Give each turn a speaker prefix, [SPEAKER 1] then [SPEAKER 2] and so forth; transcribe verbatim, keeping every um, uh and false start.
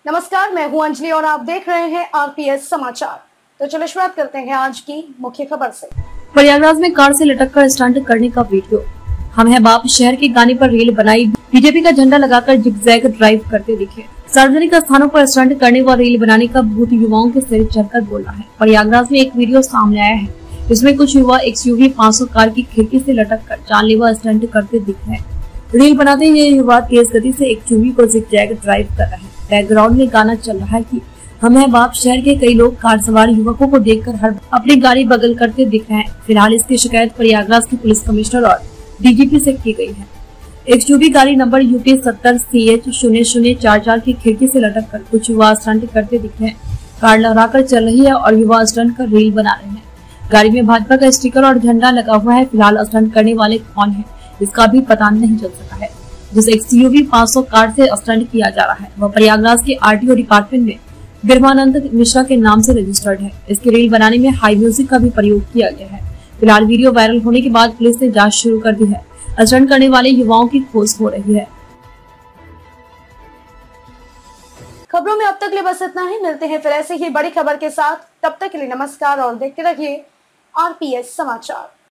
[SPEAKER 1] नमस्कार, मैं हूं अंजलि और आप देख रहे हैं आरपीएस समाचार। तो चलो शुरुआत करते हैं आज की मुख्य खबर से।
[SPEAKER 2] प्रयागराज में कार से लटककर स्टंट करने का वीडियो। हम है बाप शहर के गाने पर रेल बनाई, बीजेपी का झंडा लगाकर जिगजैग ड्राइव करते दिखे। सार्वजनिक स्थानों पर स्टंट करने व रेल बनाने का भूत युवाओं के सिर चढ़कर बोला है। प्रयागराज में एक वीडियो सामने आया है, जिसमें कुछ युवा एक्सयूवी पाँच सौ कार की खिड़की से लटककर जानलेवा स्टंट करते दिख रहे हैं। रेल बनाते ये युवा तेज गति से एक्सयूवी को जिगजैग ड्राइव कर रहे हैं। बैकग्राउंड में गाना चल रहा है कि हम है बाप। शहर के कई लोग कार सवार युवकों को देखकर हर अपनी गाड़ी बगल करते दिख रहे हैं। फिलहाल इसकी शिकायत प्रयागराज के पुलिस कमिश्नर और डीजीपी से की गई है। एक्सयूवी गाड़ी नंबर यूपी सत्तर सी एच शून्य शून्य चार चार की खिड़की से लटक कर कुछ युवा स्टंट करते दिखे हैं। कार लहराकर चल रही है और युवा स्टंट कर रील बना रहे हैं। गाड़ी में भाजपा का स्टिकर और झंडा लगा हुआ है। फिलहाल स्टंट करने वाले कौन है, इसका भी पता नहीं चल सका है। जिस एक्सयूवी पाँच सौ कार से स्टंट किया जा रहा है वह प्रयागराज के आरटीओ डिपार्टमेंट में बिरमानंद मिश्रा के नाम से रजिस्टर्ड है। इसके रील बनाने में हाई म्यूजिक का भी प्रयोग किया गया है। फिलहाल वीडियो वायरल होने के बाद पुलिस ने जांच शुरू कर दी है। स्टंट करने वाले युवाओं की खोज हो रही है।
[SPEAKER 1] खबरों में अब तक लिए बस इतना ही। मिलते हैं फिर ऐसे ही बड़ी खबर के साथ। तब तक के लिए नमस्कार और देखते रहिए आरपीएस समाचार।